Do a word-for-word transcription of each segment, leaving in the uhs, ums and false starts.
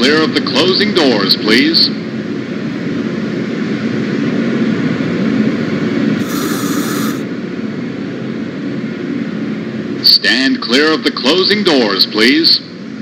clear of the closing doors, please. Stand clear of the closing doors, please.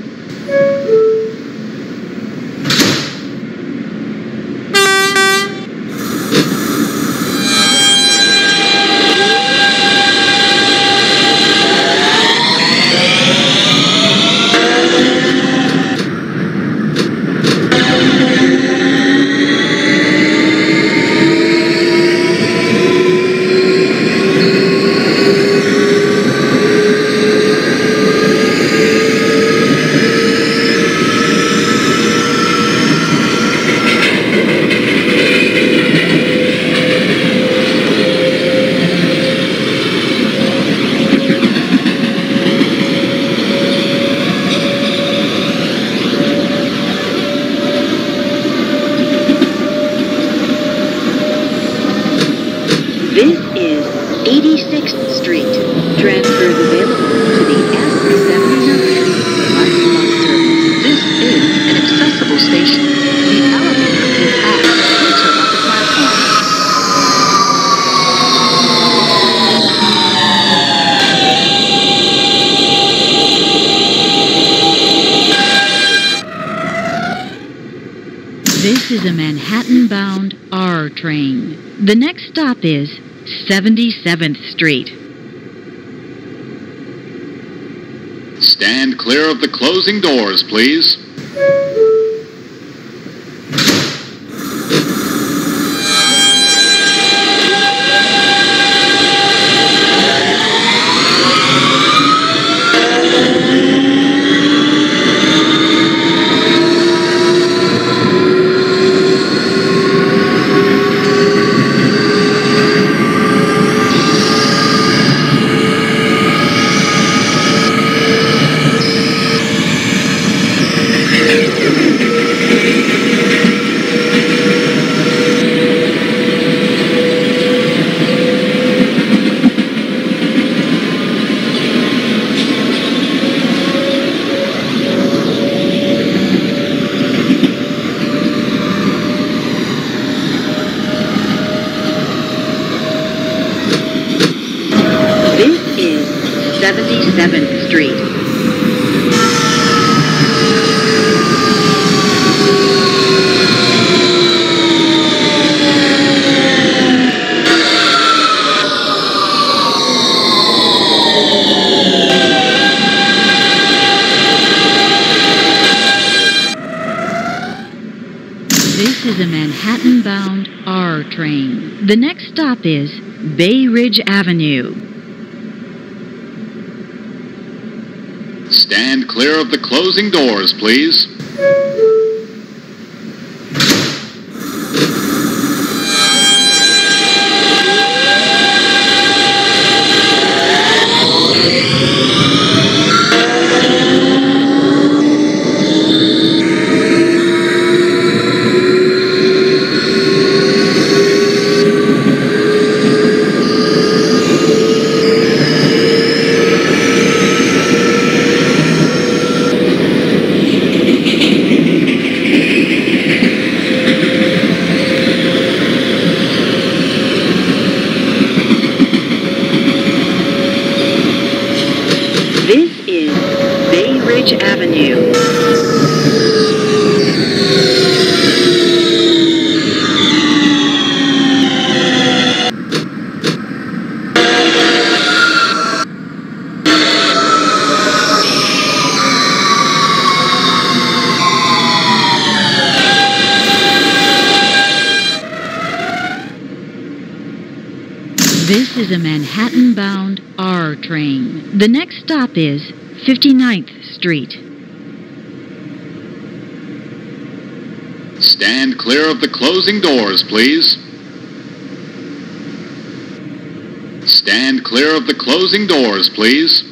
This is eighty-sixth Street. Transfers available to the S seventy-nine bus service. This is an accessible station. The elevator is at the center of the platform. This is a Manhattan-bound R train. The next stop is seventy-seventh Street. Stand clear of the closing doors, please. seventy-seventh Street. This is a Manhattan-bound R train. The next stop is Bay Ridge Avenue. Stand clear of the closing doors, please. Avenue. This is a Manhattan-bound R train. The next stop is fifty-ninth Street. Stand clear of the closing doors, please. Stand clear of the closing doors, please.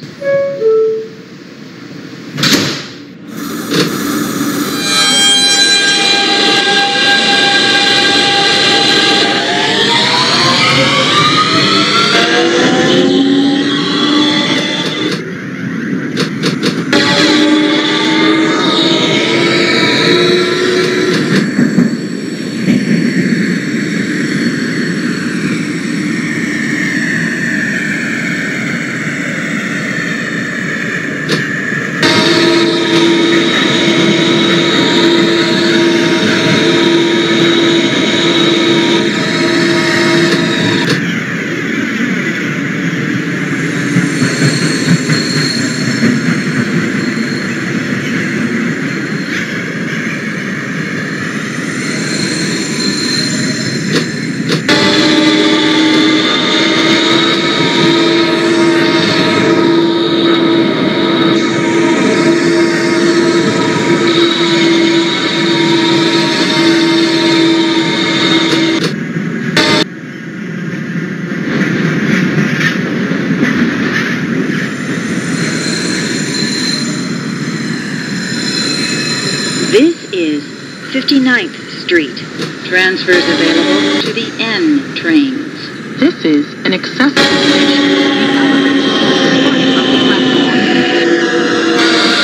fifty-ninth Street. Transfers available to the N trains. This is an accessible station. The elevator is front of the platform.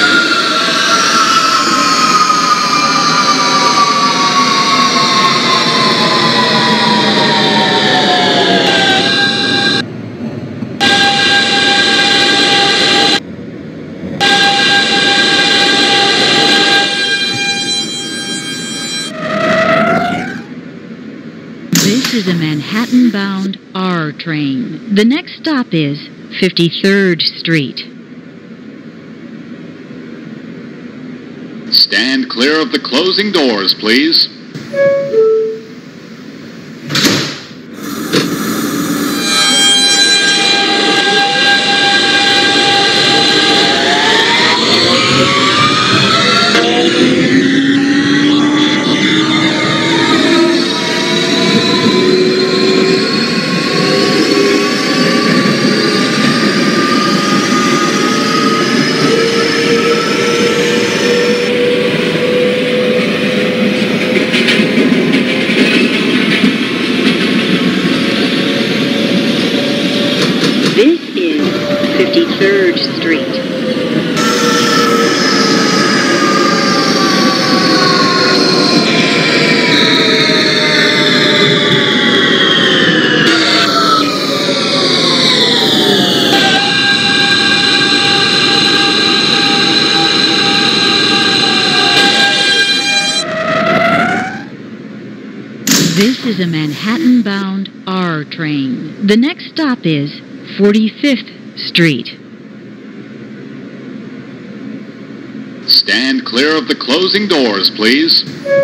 This is a Manhattan-bound R train. The next stop is fifty-third Street. Stand clear of the closing doors, please. This is fifty-third Street. This is a Manhattan-bound R train. The next stop is forty-fifth Street. Stand clear of the closing doors, please.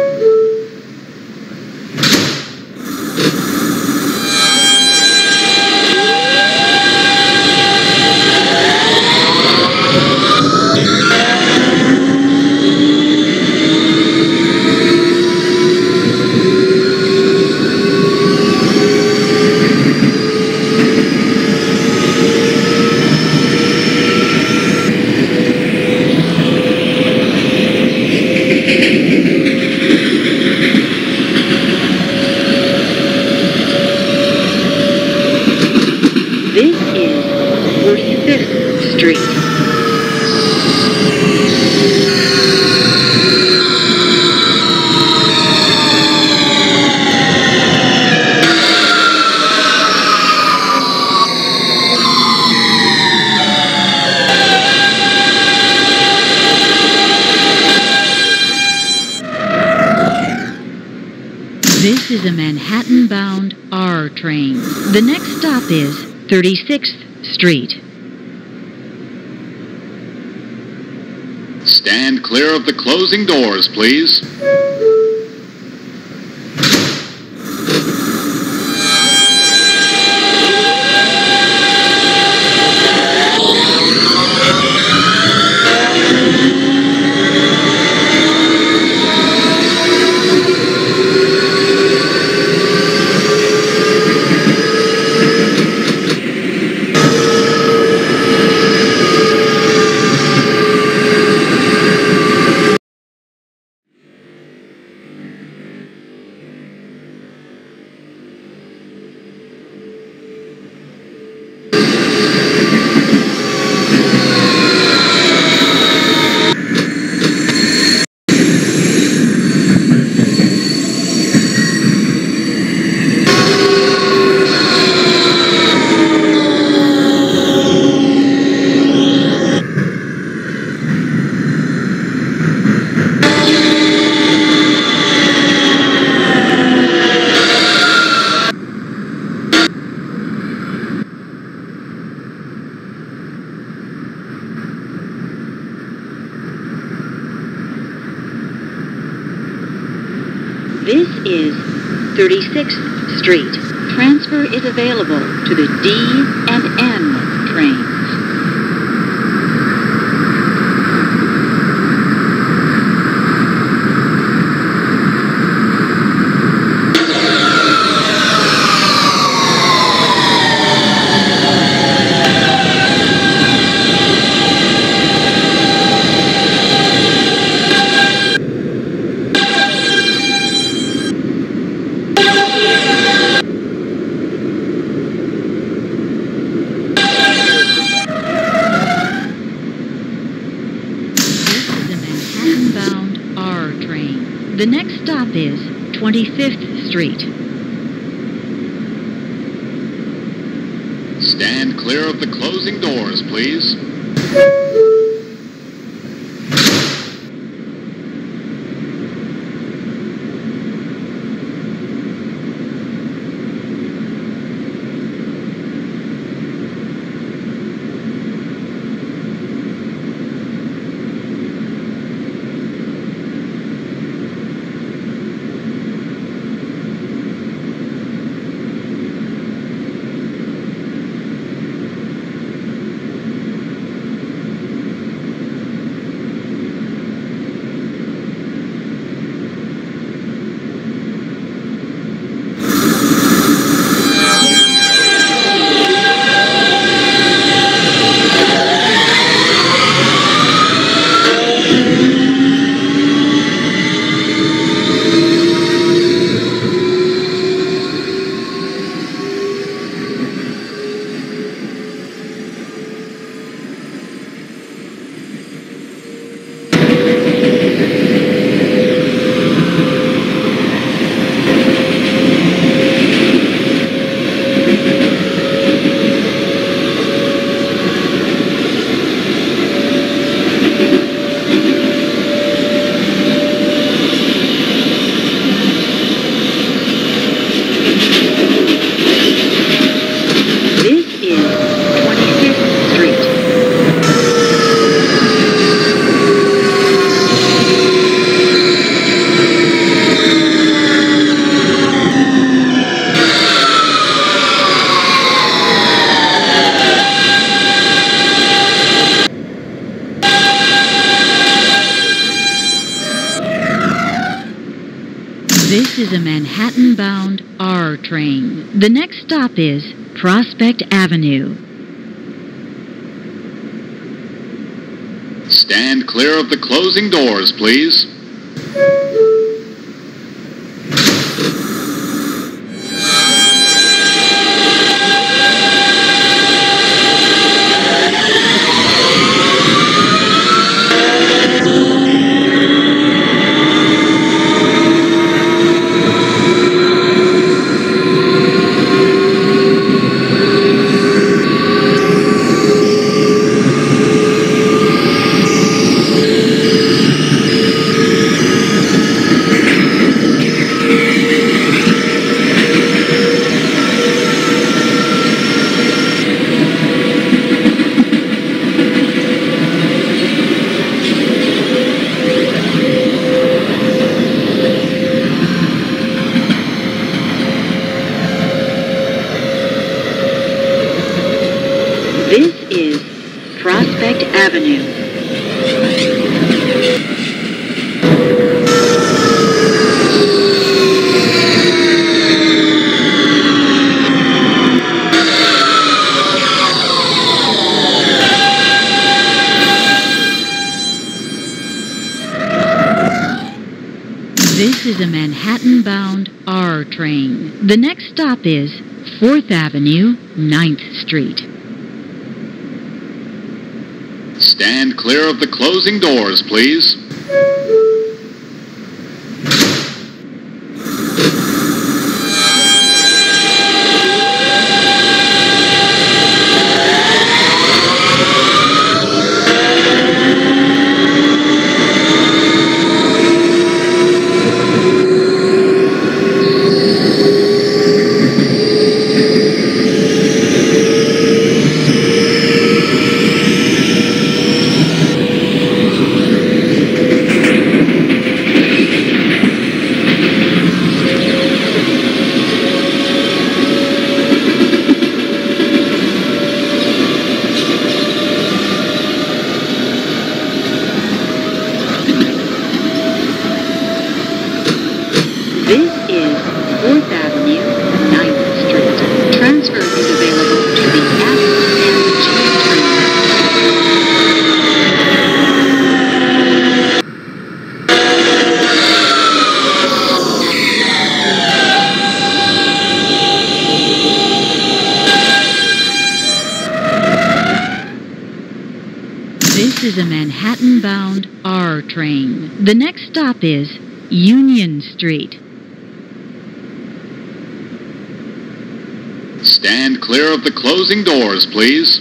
This is forty-fifth Street. This is a Manhattan-bound R train. The next stop is thirty-sixth Street. Stand clear of the closing doors, please. This is thirty-sixth Street. Transfer is available to the D and N trains. The next stop is twenty-fifth Street. Stand clear of the closing doors, please. This is a Manhattan-bound R train. The next stop is Prospect Avenue. Stand clear of the closing doors, please. This is Prospect Avenue. This is a Manhattan-bound R train. The next stop is fourth Avenue, ninth Street. Stand clear of the closing doors, please. This is fourth Avenue, ninth Street. Transfer is available to the F and G train. This is a Manhattan-bound R train. The next stop is Union Street. Stand clear of the closing doors, please.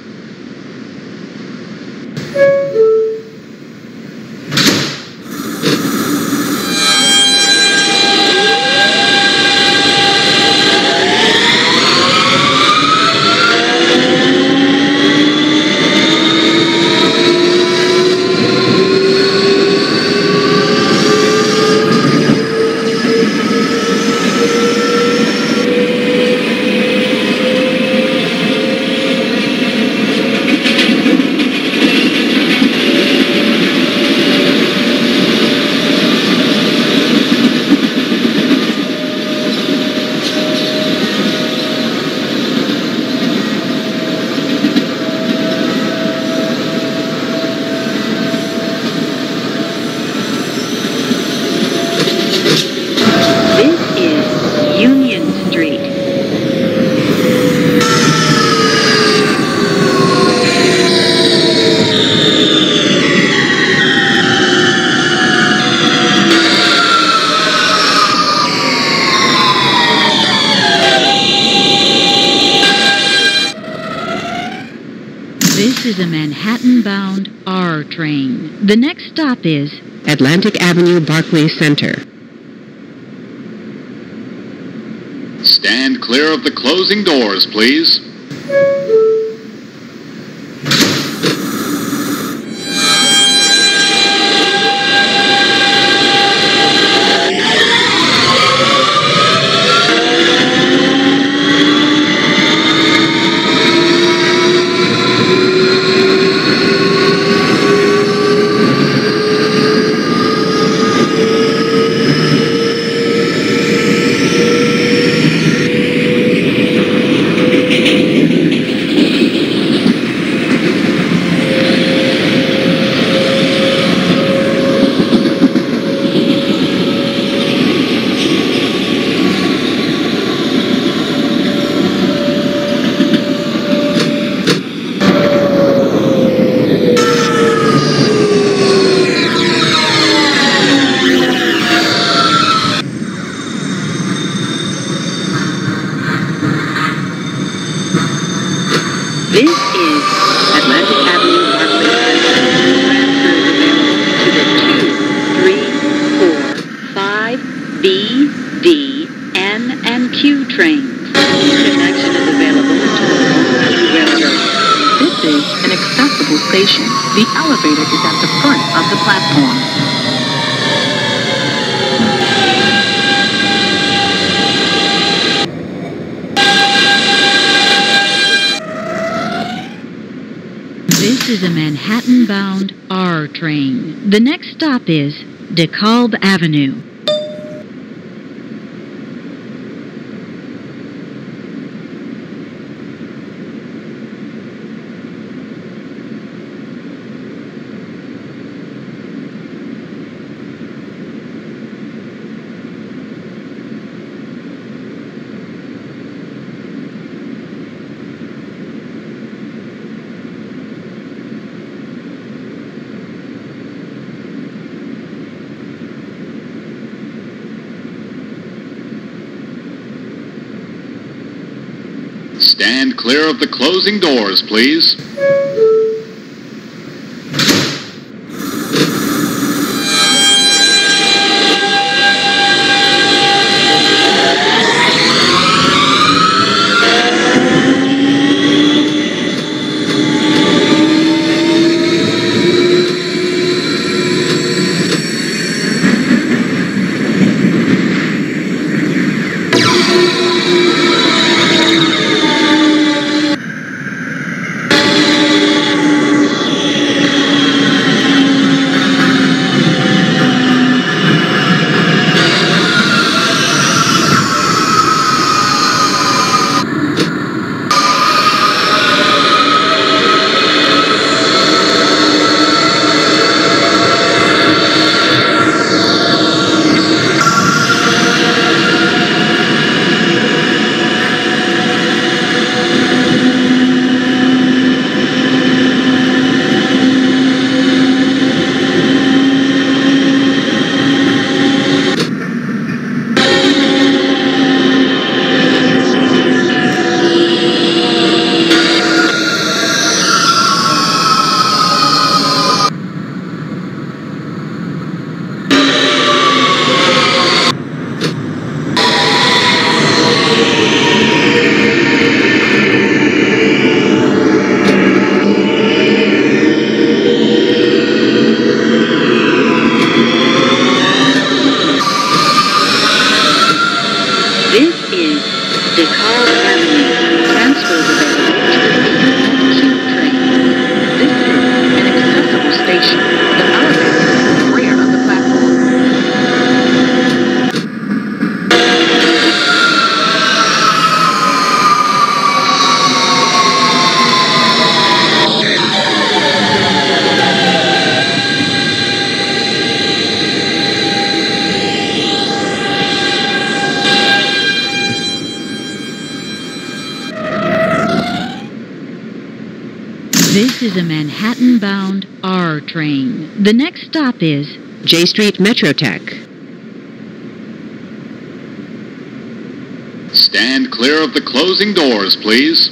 This is a Manhattan-bound R train. The next stop is Atlantic Avenue, Barclays Center. Stand clear of the closing doors, please. This is Atlantic Avenue, Barclays Center. Transfers available to the two, three, four, five, B, D, N, and Q trains. Connection is available to the Long Railroad. This is an accessible station. The elevator is at the front of the platform. This is a Manhattan-bound R train. The next stop is DeKalb Avenue. Stand clear of the closing doors, please. This is a Manhattan-bound R train. The next stop is J Street Metrotech. Stand clear of the closing doors, please.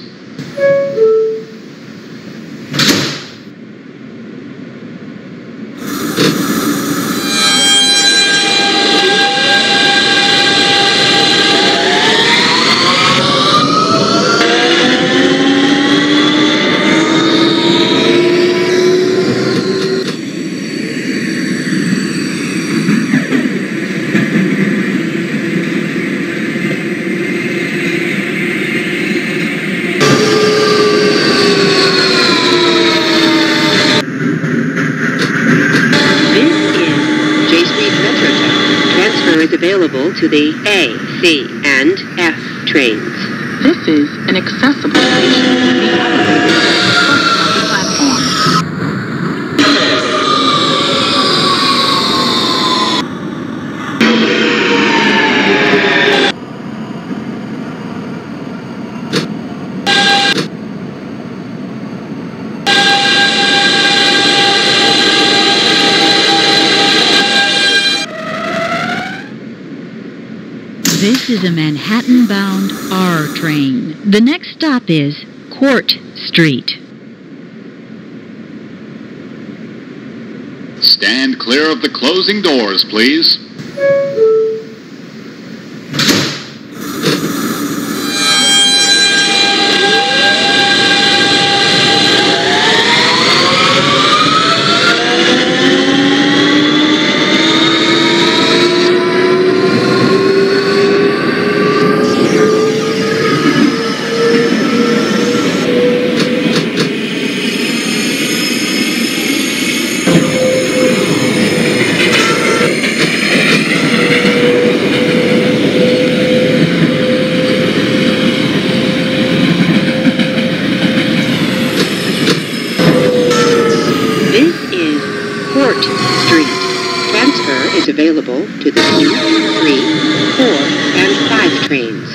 Available to the A, C, and F trains. This is an accessible station. The elevator is at the front of the platform. This is a Manhattan-bound R train. The next stop is Court Street. Stand clear of the closing doors, please. Available to the two, three, four, and five trains.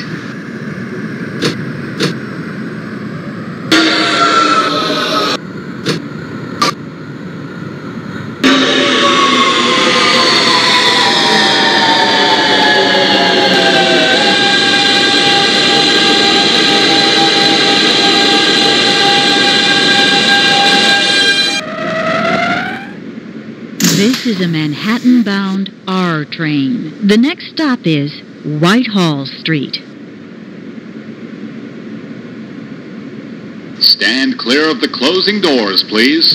This is a Manhattan-bound R train. The next stop is Whitehall Street. Stand clear of the closing doors, please.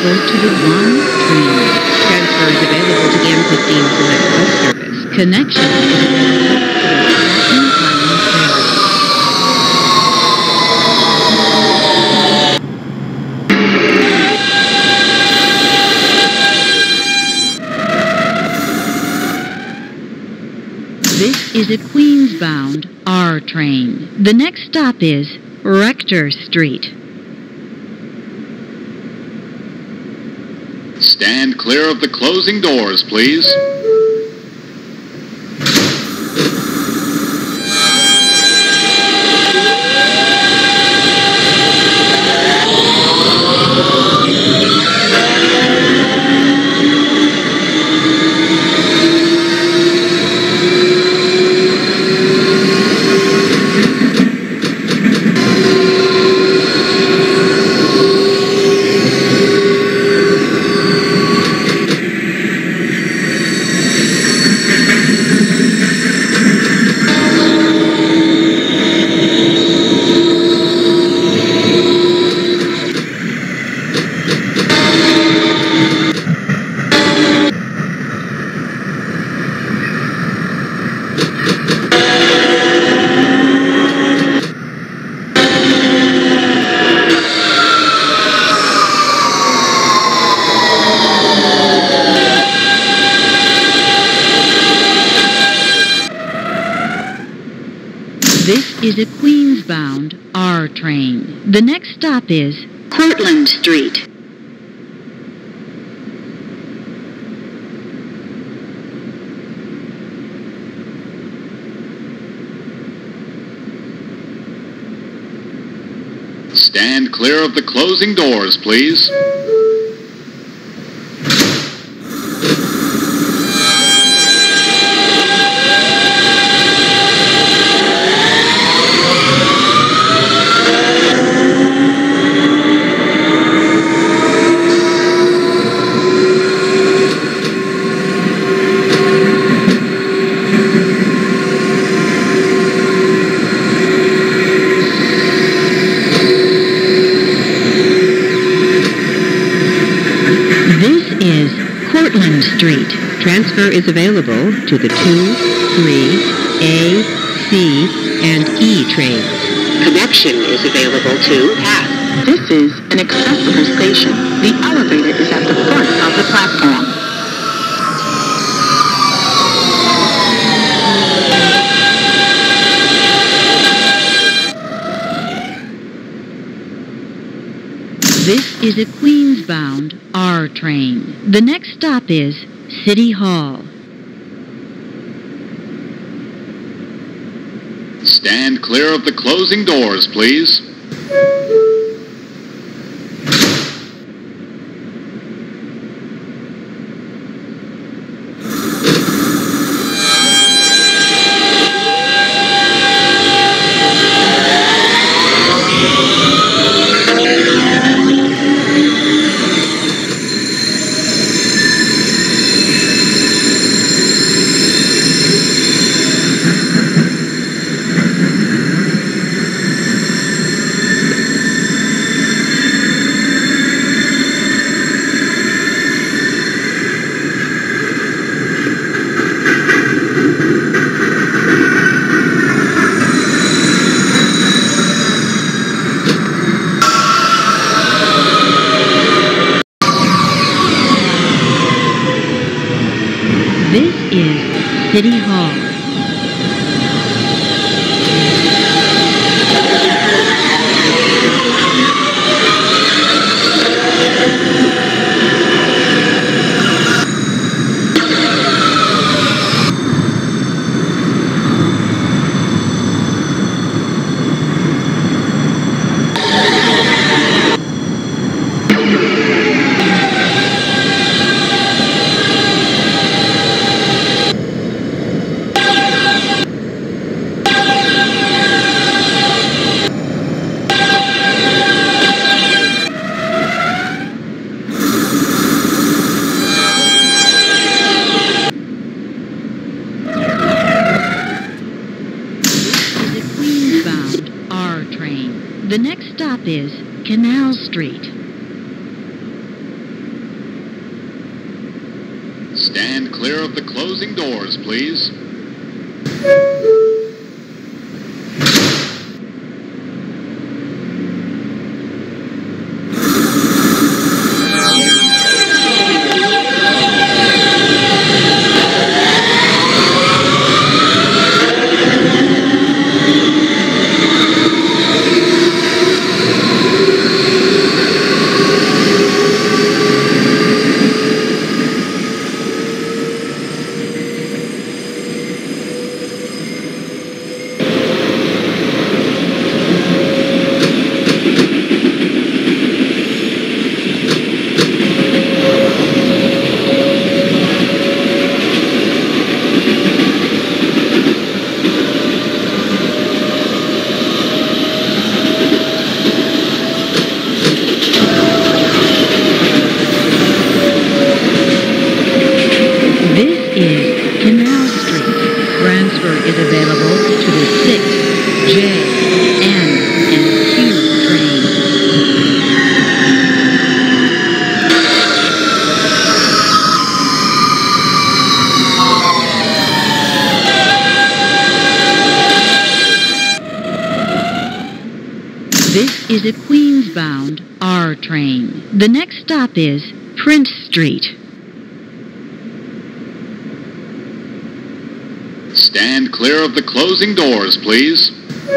available to the one train. Transfer is available to the M fifteen Select Bus Service. Connection is available to the Manhattan Highland Ferry. This is a Queens-bound R train. The next stop is Rector Street. Stand clear of the closing doors, please. This is a Queens-bound R train. The next stop is Cortlandt Street. Stand clear of the closing doors, please. Cortlandt Street. Transfer is available to the two, three, A, C, and E trains. Connection is available to Path. This is an accessible station. The elevator is at the front of the platform. This is a Queens-bound R train. The next stop is City Hall. Stand clear of the closing doors, please. This is City Hall. The next stop is Canal Street. Stand clear of the closing doors, please. Is available to the six, J, N, and Q trains. This is a Queens-bound R train. The next stop is Prince Street. Stand clear of the closing doors, please.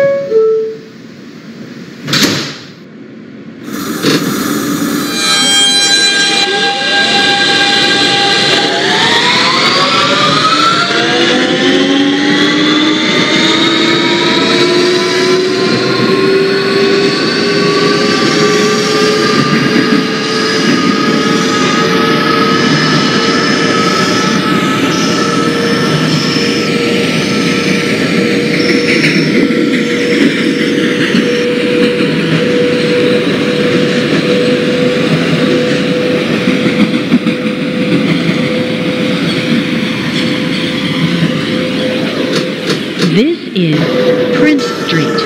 This is Prince Street.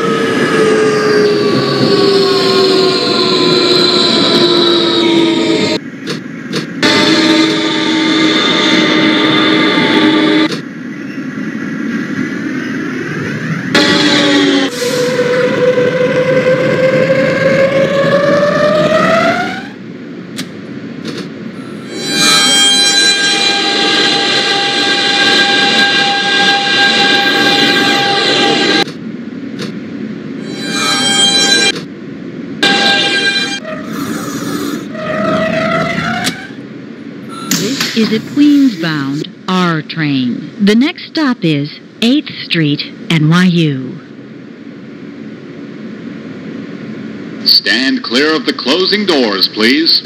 Is a Queens-bound R train. The next stop is eighth Street, N Y U. Stand clear of the closing doors, please.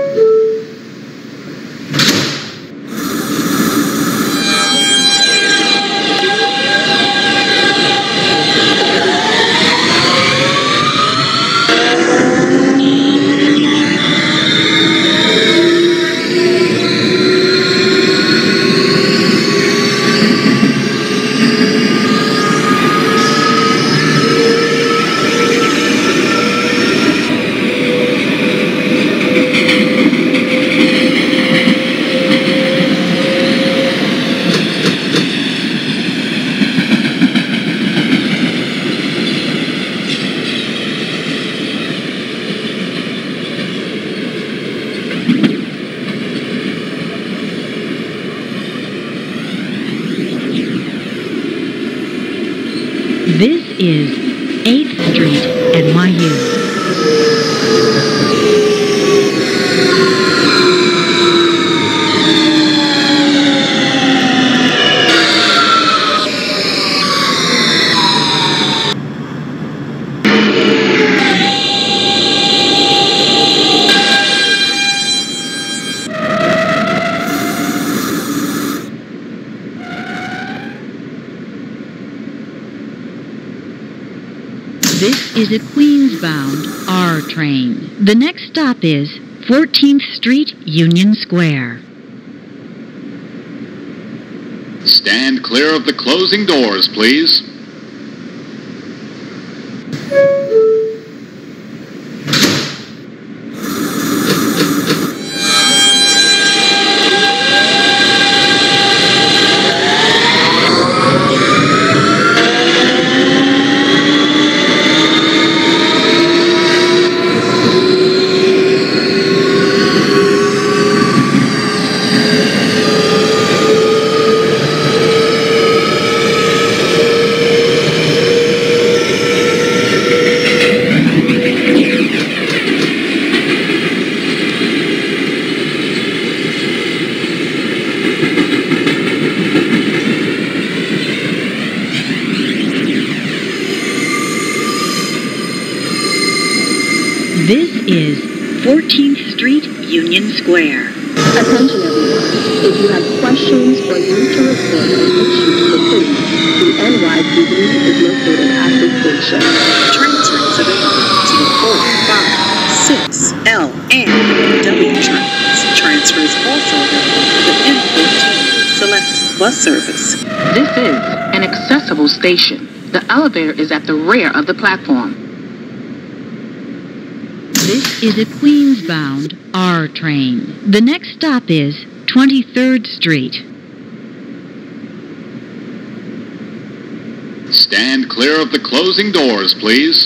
This is eighth Street, N Y U. This is a Queens-bound R train. The next stop is fourteenth Street, Union Square. Stand clear of the closing doors, please. is fourteenth Street, Union Square. Attention everyone. If you have questions or you need to report an issue to the police, the N Y P D is located at the station. Transfers available to the four, five, six, L, and W trains. Transfers also available to the M fourteen Select Bus Service. This is an accessible station. The elevator is at the rear of the platform. This is a Queens-bound R train. The next stop is twenty-third Street. Stand clear of the closing doors, please.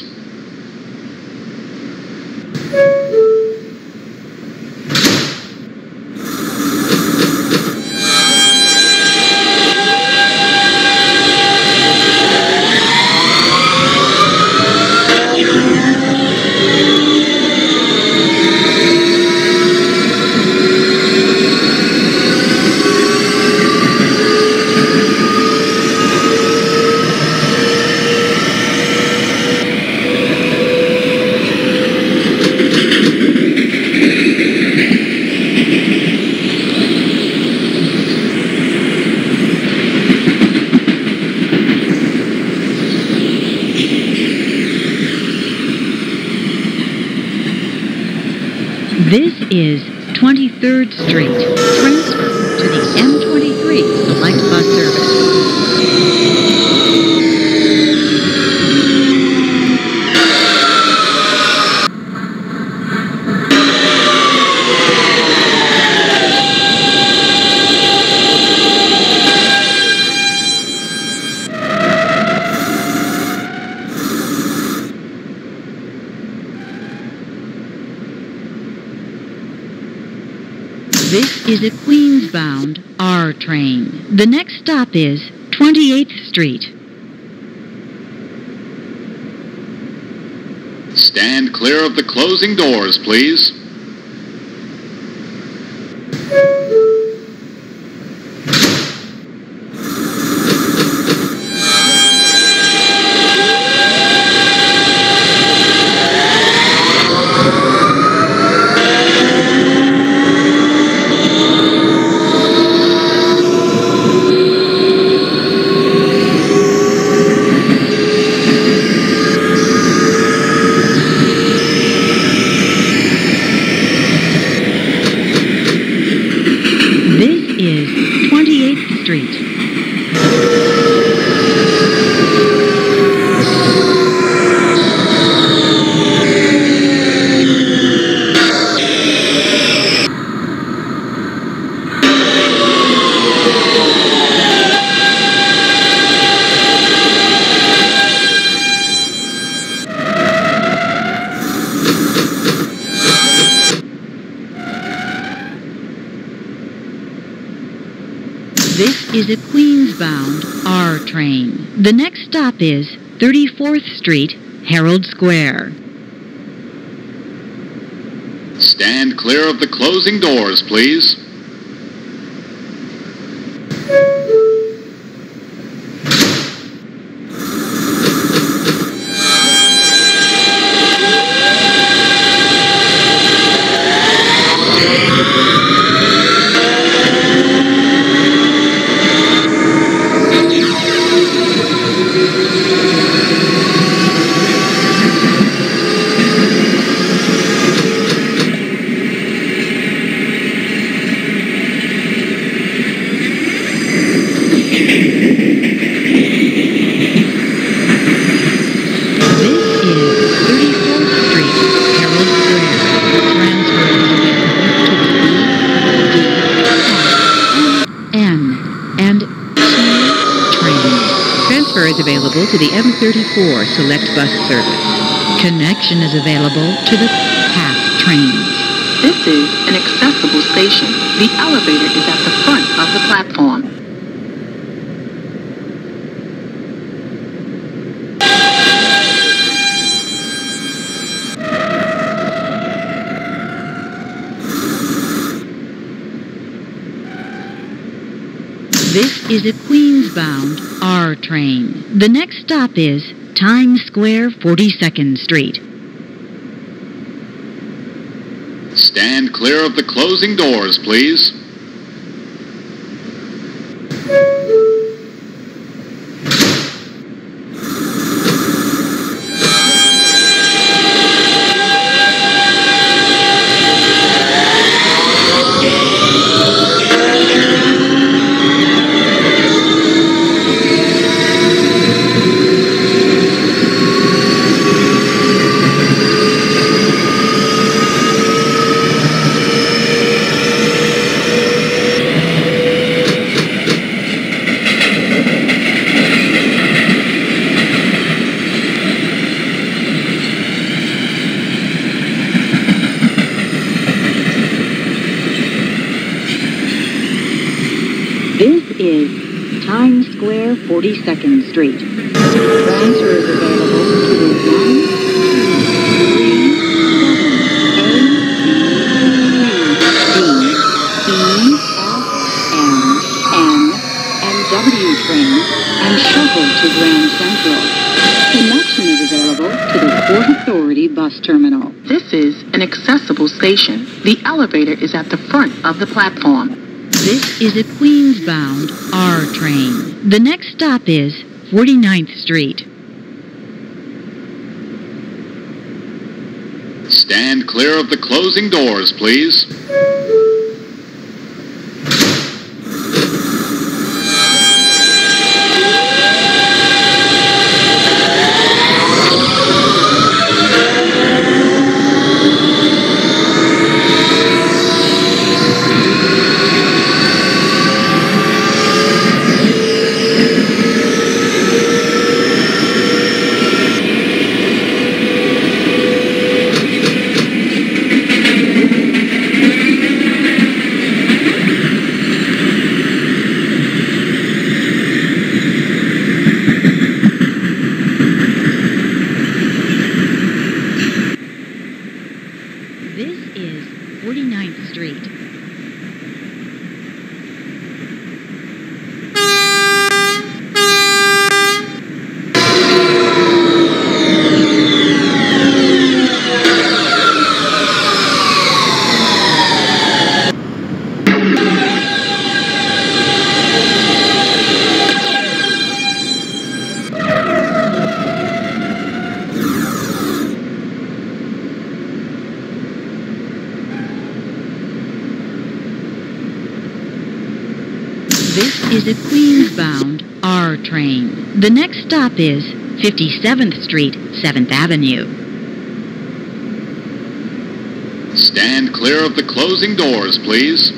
This is twenty-third Street. Transfer to the M twenty-three Select Bus Service. This is a Queens-bound R train. The next stop is twenty-eighth Street. Stand clear of the closing doors, please. Is twenty-eighth Street. This is a Queens-bound R train. The next stop is thirty-fourth Street, Herald Square. Stand clear of the closing doors, please. Is available to the M thirty-four Select Bus Service. Connection is available to the PATH trains. This is an accessible station. The elevator is at the front of the platform. This is a Queens-bound R train. The next stop is Times Square, forty-second Street. Stand clear of the closing doors, please. This is Times Square, forty-second Street. Transfer is available to the one, two, three, seven, A, B, C, E, F, M, N, and W trains and shuttle to Grand Central. Connection is available to the Port Authority bus terminal. This is an accessible station. The elevator is at the front of the platform. This is a Queens-bound R train. The next stop is forty-ninth Street. Stand clear of the closing doors, please. This is forty-ninth Street. This is a Queens-bound R train. The next stop is fifty-seventh Street, seventh Avenue. Stand clear of the closing doors, please.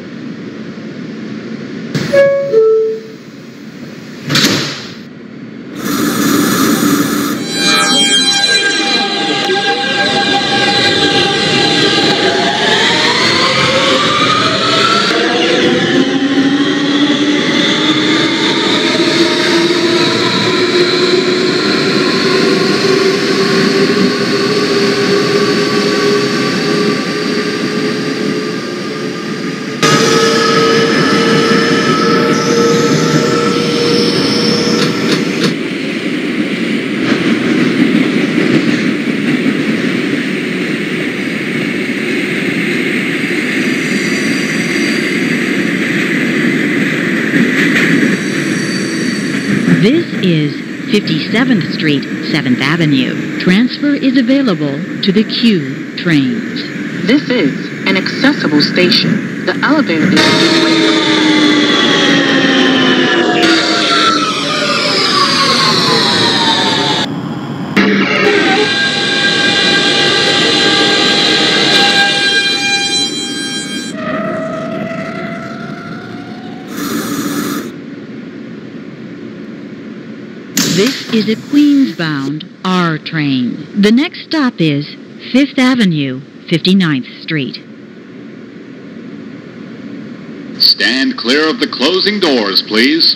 This is fifty-seventh Street, seventh Avenue. Transfer is available to the Q trains. This is an accessible station. The elevator is this way. This is a Queens-bound R train. The next stop is fifth Avenue, fifty-ninth Street. Stand clear of the closing doors, please.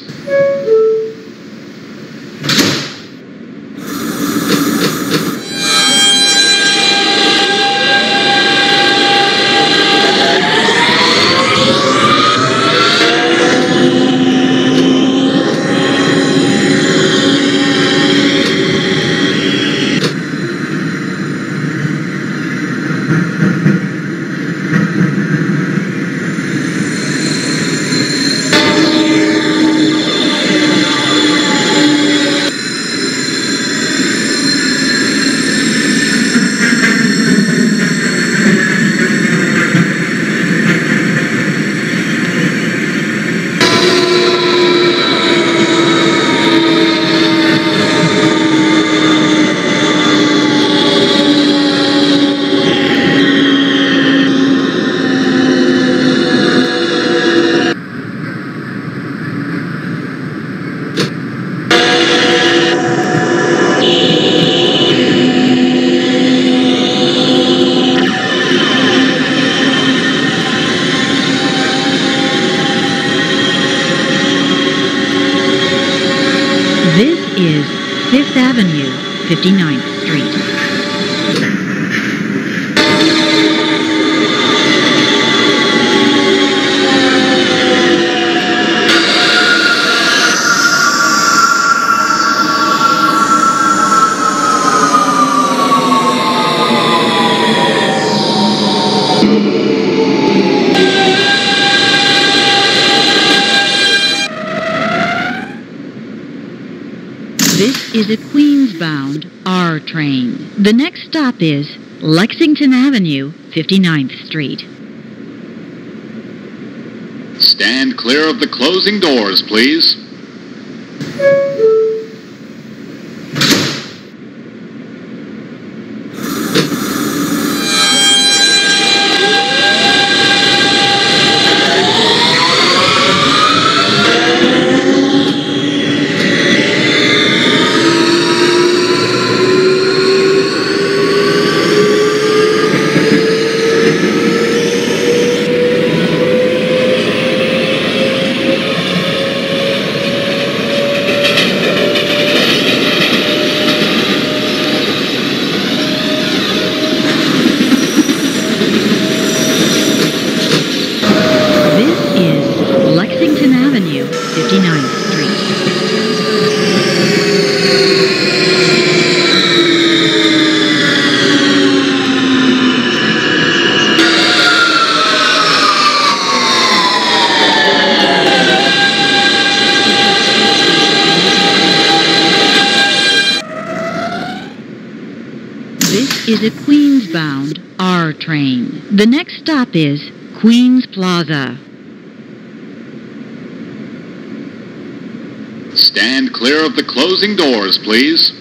Fifth Avenue, fifty-ninth Street. This is a Queens-bound R train. The next stop is Lexington Avenue, fifty-ninth Street. Stand clear of the closing doors, please. Lexington Avenue, fifty-ninth Street. This is a Queens-bound R train. The next stop is Queens Plaza. Stand clear of the closing doors, please.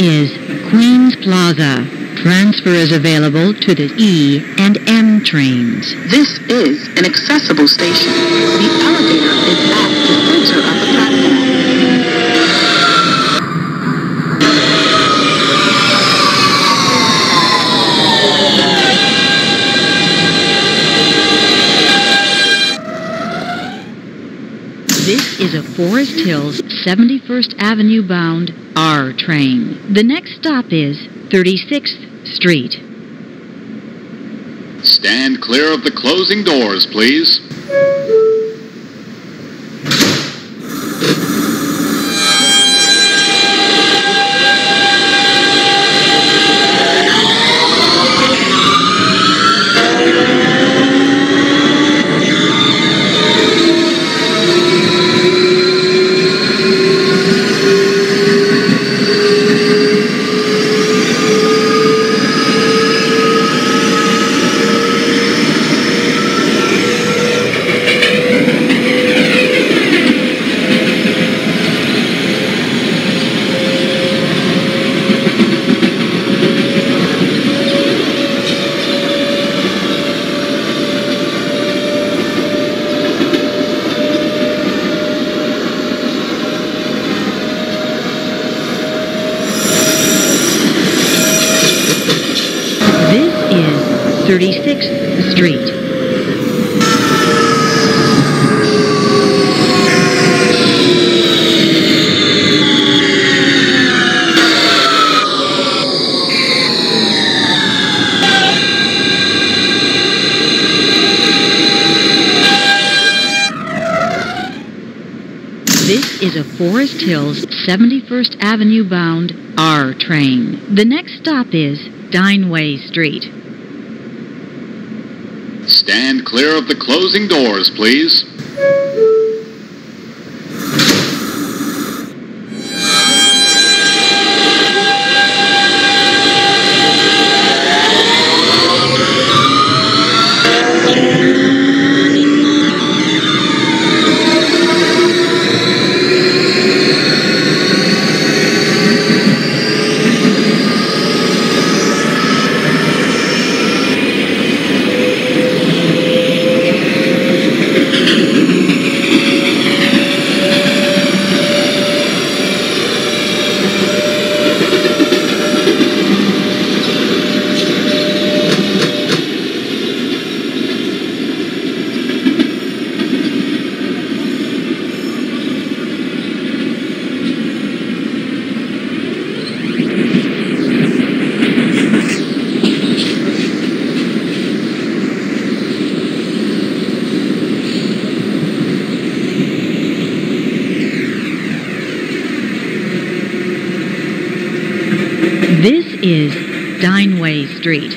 is Queens Plaza. Transfer is available to the E and M trains. This is an accessible station. The elevator is at the center of the platform. This is a Forest Hills seventy-first Avenue bound R train. The next stop is thirty-sixth Street. Stand clear of the closing doors, please. thirty-sixth Street. This is a Forest Hills seventy-first Avenue bound R train. The next stop is Dineway Street. Stand clear of the closing doors, please. This is Dineway Street.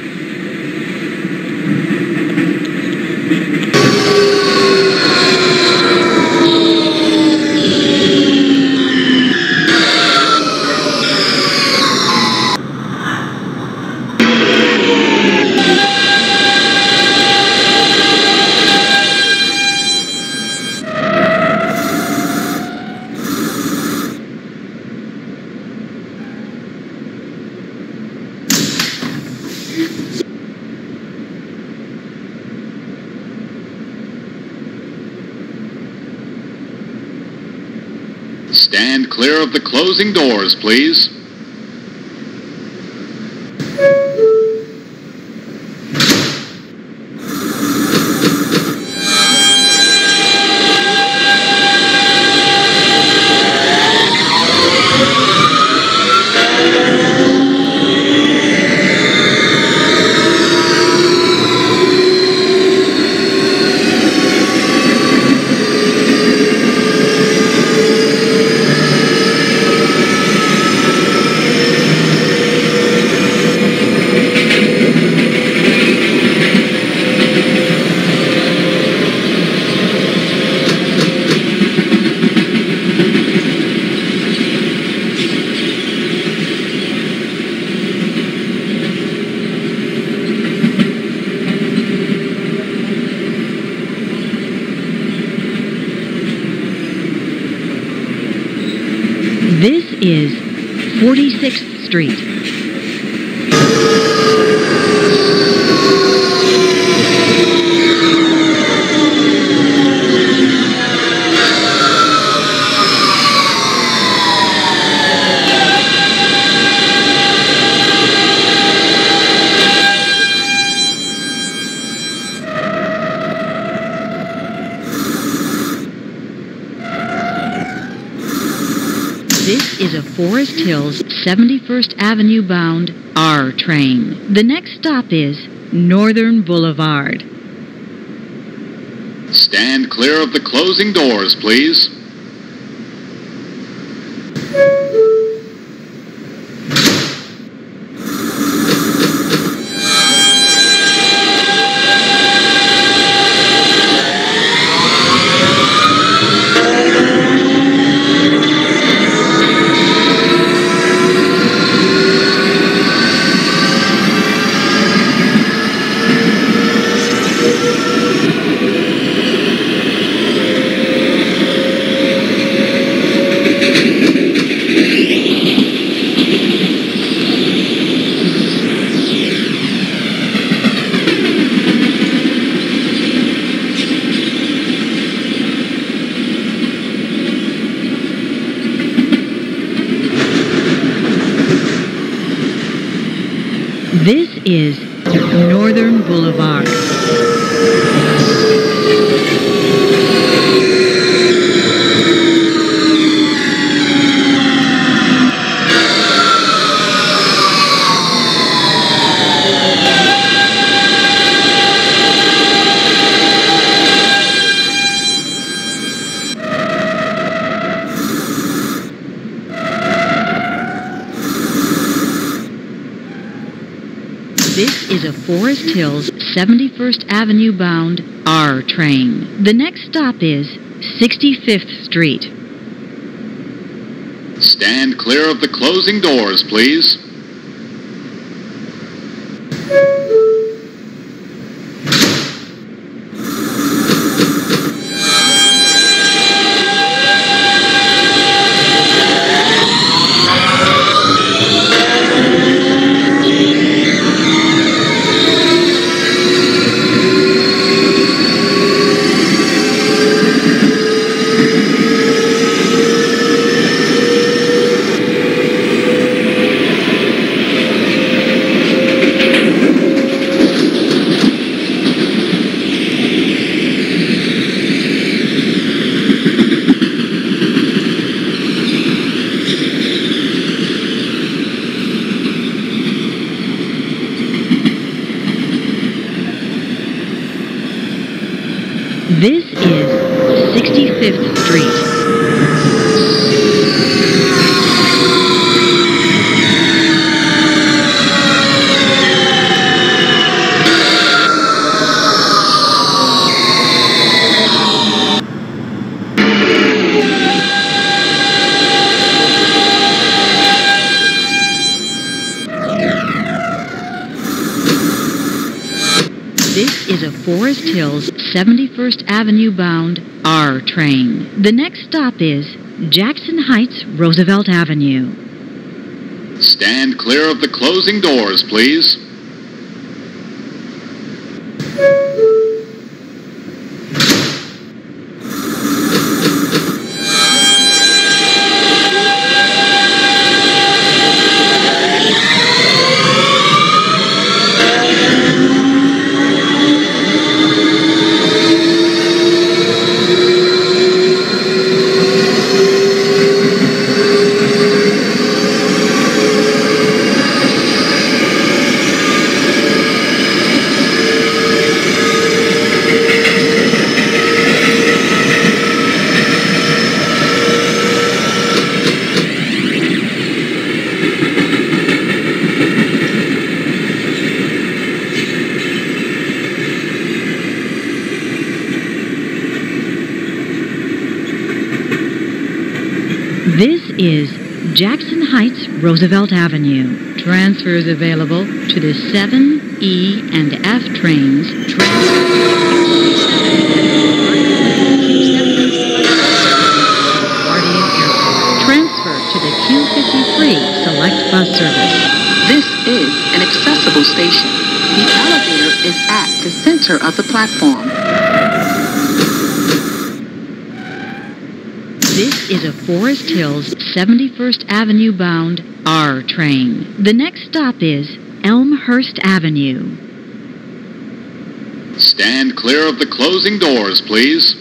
Stand clear of the closing doors, please. This is forty-sixth Street. This is a Forest Hills seventy-first Avenue bound R train. The next stop is Northern Boulevard. Stand clear of the closing doors, please. This is Northern Boulevard. This is a Forest Hills seventy-first Avenue bound R train. The next stop is sixty-fifth Street. Stand clear of the closing doors, please. This is sixty-fifth Street. This is a Forest Hills seventy-first Avenue bound R train. The next stop is Jackson Heights, Roosevelt Avenue. Stand clear of the closing doors, please. This is Jackson Heights, Roosevelt Avenue. Transfers available to the seven, E, and F trains. Transfer to the Q fifty-three Select Bus Service. station. The elevator is at the center of the platform. This is a Forest Hills seventy-first Avenue bound R train. The next stop is Elmhurst Avenue. Stand clear of the closing doors, please.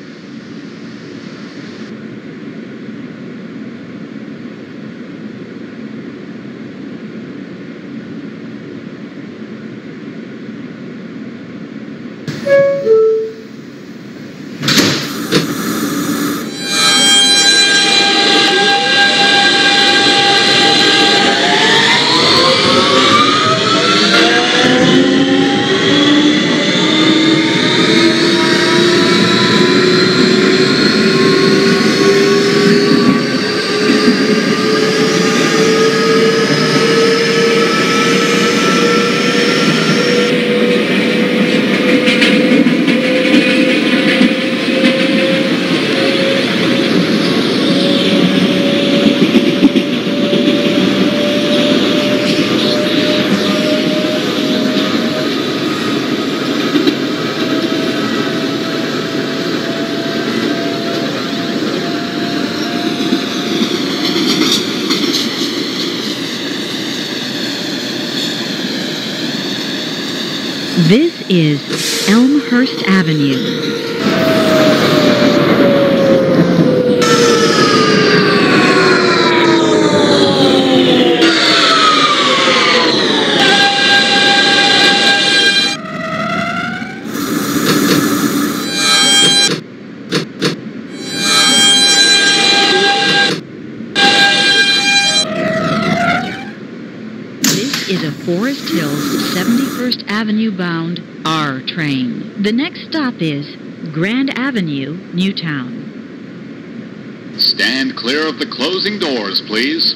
This is Elmhurst Avenue. Is a Forest Hills seventy-first Avenue bound R train. The next stop is Grand Avenue, Newtown. Stand clear of the closing doors, please.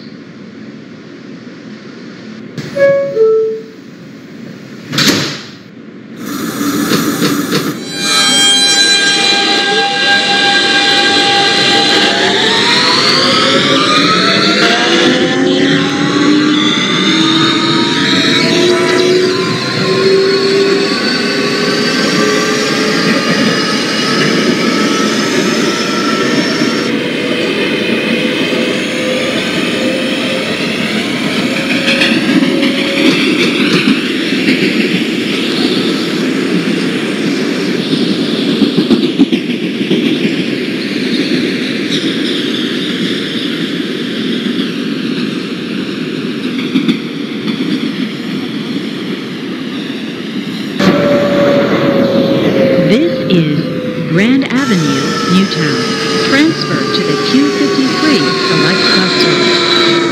Grand Avenue, Newtown. Transfer to the Q fifty-three Select Bus Service.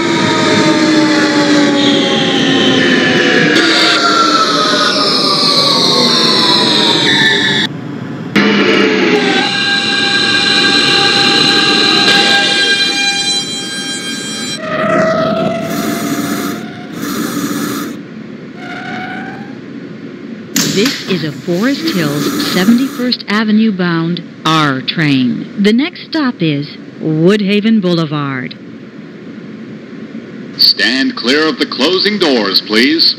This is a Forest Hills seventy-first Avenue bound R train. The next stop is Woodhaven Boulevard. Stand clear of the closing doors, please.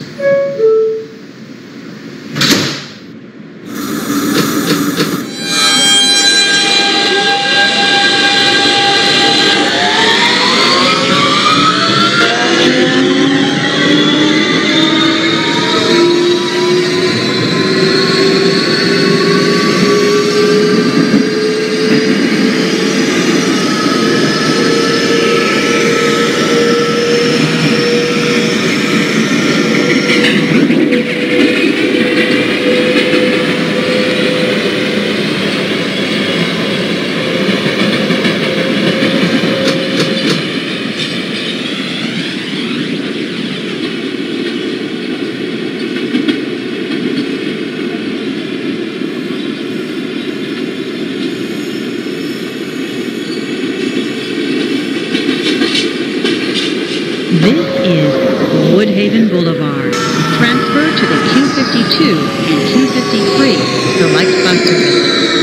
This is Woodhaven Boulevard. Transfer to the Q fifty-two and Q fifty-three Select Bus Services.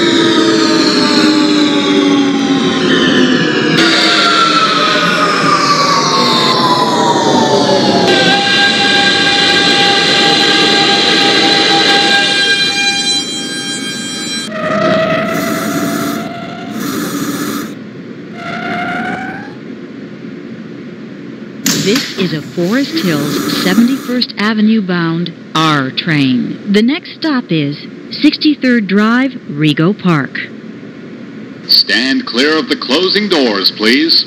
This is a Forest Hills seventy-first Avenue bound R train. The next stop is sixty-third Drive, Rego Park. Stand clear of the closing doors, please.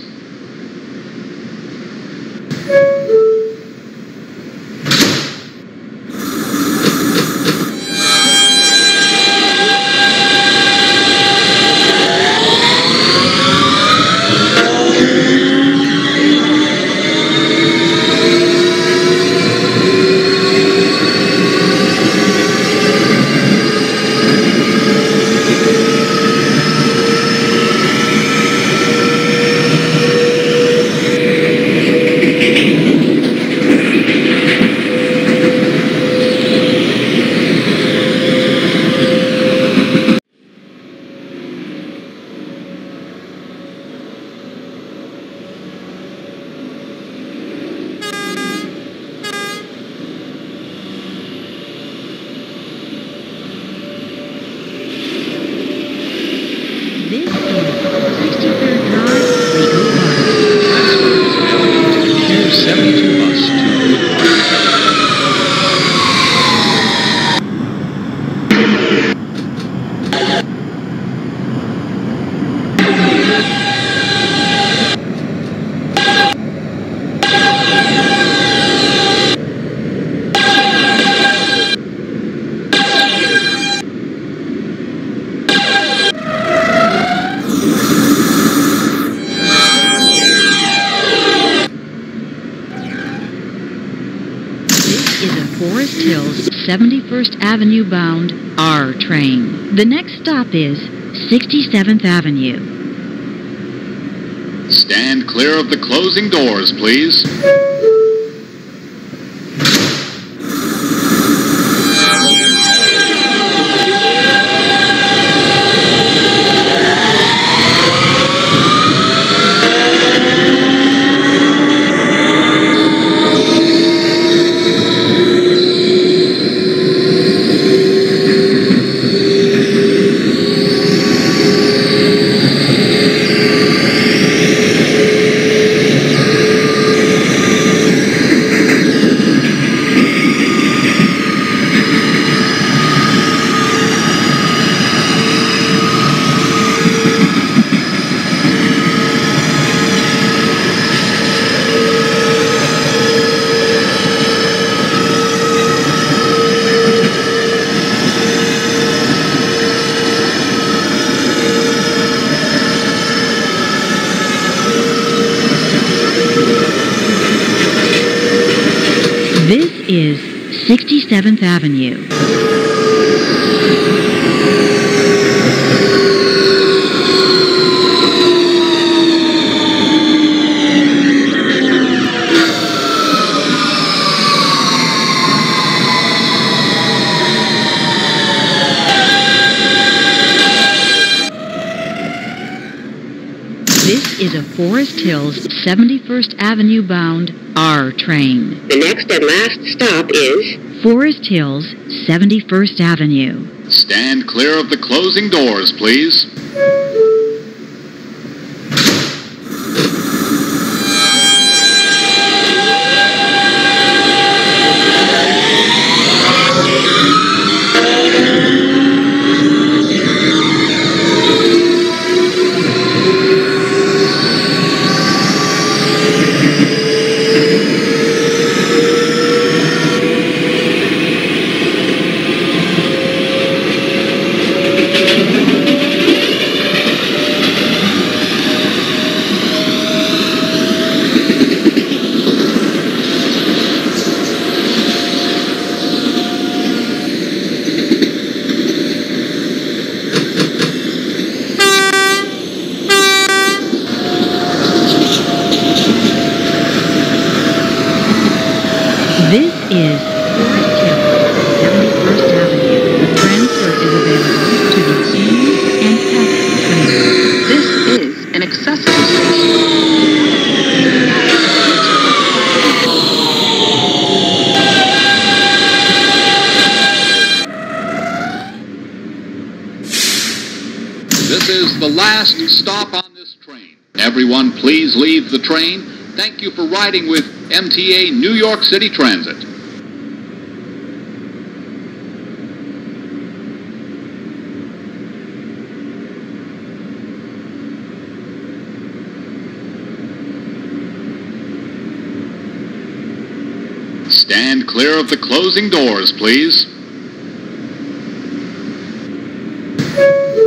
Forest Hills seventy-first Avenue bound R train. The next stop is sixty-seventh Avenue. Stand clear of the closing doors, please. This is sixty-seventh Avenue. This is a Forest Hills seventy-first Avenue bound R train. The next and last stop is Forest Hills seventy-first Avenue. Stand clear of the closing doors, please. This is Forest Hills seventy-first Avenue. Transfer is available to the in and F trains. This is an accessible station. This is the last stop on this train. Everyone, please leave the train. Thank you for riding with M T A New York City Transit. Stand clear of the closing doors, please.